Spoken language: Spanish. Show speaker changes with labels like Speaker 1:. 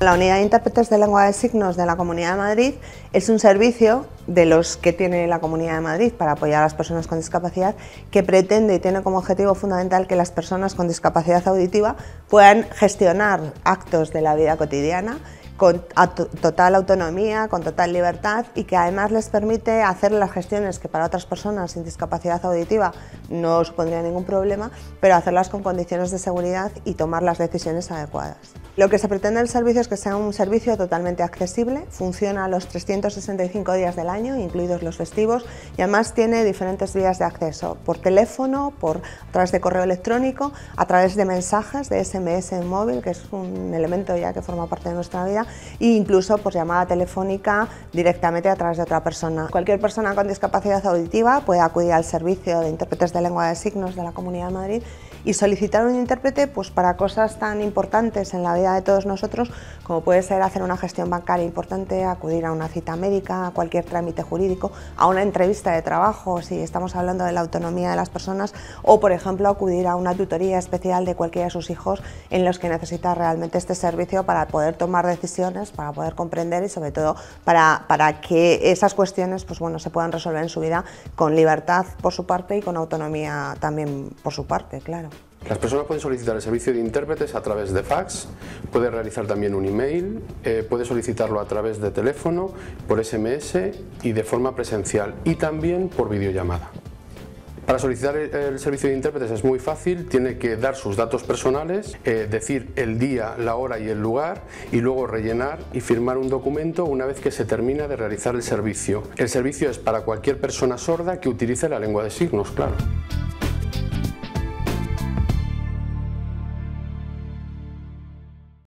Speaker 1: La unidad de intérpretes de lengua de signos de la Comunidad de Madrid es un servicio de los que tiene la Comunidad de Madrid para apoyar a las personas con discapacidad, que pretende y tiene como objetivo fundamental que las personas con discapacidad auditiva puedan gestionar actos de la vida cotidiana con total autonomía, con total libertad, y que además les permite hacer las gestiones que para otras personas sin discapacidad auditiva no supondría ningún problema, pero hacerlas con condiciones de seguridad y tomar las decisiones adecuadas. Lo que se pretende del servicio es que sea un servicio totalmente accesible, funciona los 365 días del año, incluidos los festivos, y además tiene diferentes vías de acceso, por teléfono, a través de correo electrónico, a través de mensajes, de SMS en móvil, que es un elemento ya que forma parte de nuestra vida, e incluso por llamada telefónica directamente a través de otra persona. Cualquier persona con discapacidad auditiva puede acudir al servicio de intérpretes de lengua de signos de la Comunidad de Madrid y solicitar un intérprete para cosas tan importantes en la vida de todos nosotros como puede ser hacer una gestión bancaria importante, acudir a una cita médica, a cualquier trámite jurídico, a una entrevista de trabajo si estamos hablando de la autonomía de las personas, o por ejemplo acudir a una tutoría especial de cualquiera de sus hijos en los que necesita realmente este servicio para poder tomar decisiones, para poder comprender y sobre todo para que esas cuestiones se puedan resolver en su vida con libertad por su parte y con autonomía también por su parte, claro.
Speaker 2: Las personas pueden solicitar el servicio de intérpretes a través de fax, puede realizar también un email, puede solicitarlo a través de teléfono, por SMS y de forma presencial, y también por videollamada. Para solicitar el servicio de intérpretes es muy fácil, tiene que dar sus datos personales, decir el día, la hora y el lugar, y luego rellenar y firmar un documento una vez que se termina de realizar el servicio. El servicio es para cualquier persona sorda que utilice la lengua de signos, claro.